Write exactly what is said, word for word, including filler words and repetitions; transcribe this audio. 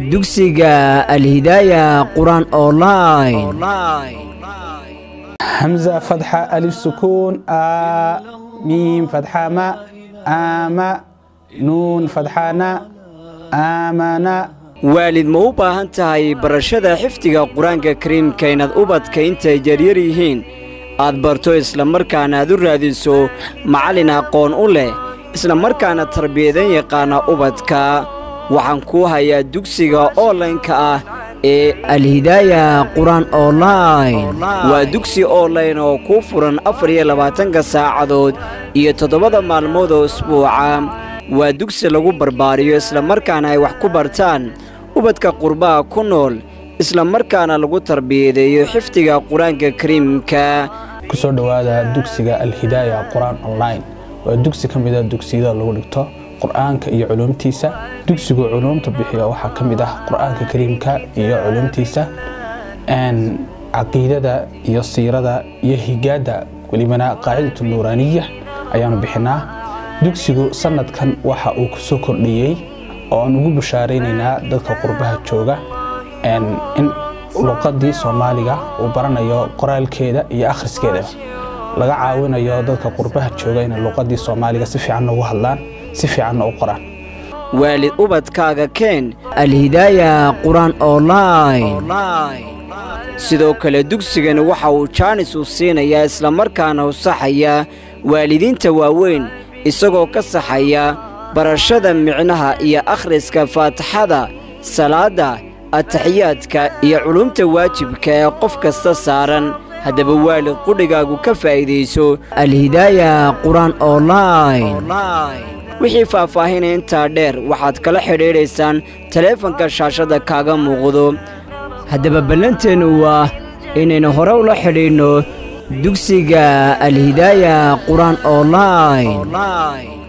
dugsiga Al-Hidayah Quran Online. همزة فتحة ألف سكون آ ميم فتحة ما آما نون فتحة نا آمنا. waalid ma u baahan tahay barashada xifdiga quraanka kariimka inaad ubadka intay yaryar yihiin aad barto isla markaana aad u raadiso macallin aqoon u leh isla markaana tarbiyadan yaqaan ubadka waxaan ku hayaa dugsiga online-ka ah ee Al-Hidayah Quran Online waa dugsi online oo ku furan afar iyo labaatan saacadood iyo toddobada maalmood oo usbuuca waa dugsi lagu barbaariyo isla markaana ay wax ku bartaan ubadka qurbaha ku nool isla markaana lagu tarbiyadeeyo xifdiga quraanka kariimka ku soo dhawaada dugsiga Al-Hidayah Quran Online waa dugsi kamid ah dugsiyada lagu dhigto quraanka iyo culumtiisa dugsigu culumta bixiyo waxa kamid ah quraanka kariimka iyo culumtiisa aan aqeedada iyo siirada iyo higaada walibana qaacidatu nuuraniyah ayaanu bixinaa dugsigu sanadkan waxa uu ku soo kordhiyay oo aan ugu bushaareynaa dadka qurbaha jooga in luqadii Soomaaliga uu baranayo qoraalkeeda iyo akhriskeeda laga caawinayo dadka qurbaha jooga in luqadii Soomaaliga si fiican ugu hadlaan si fiican u qoraan waalid ubadkaaga keen Al-Hidayah Quran Online sidoo kale dugsigan waxa uu jaanis u siinayaa isla markaana u saxaya waalidiinta waaweyn isagoo ka saxaya barashada micnaha iyo akhriska Faatixada salaada ataxiyaadka iyo culumta waajibka ee qof kasta saaran haddaba waalid qudhigaagu ka faa'iideyso Al-Hidayah Quran Online wixii faahfaahin inta dheer waxaad kala xiriireysaan taleefanka shaashada kaaga muuqdo haddaba ballanteenu waa inaynu hore ula xidhiidhno dugsiga Al-Hidayah Quran Online.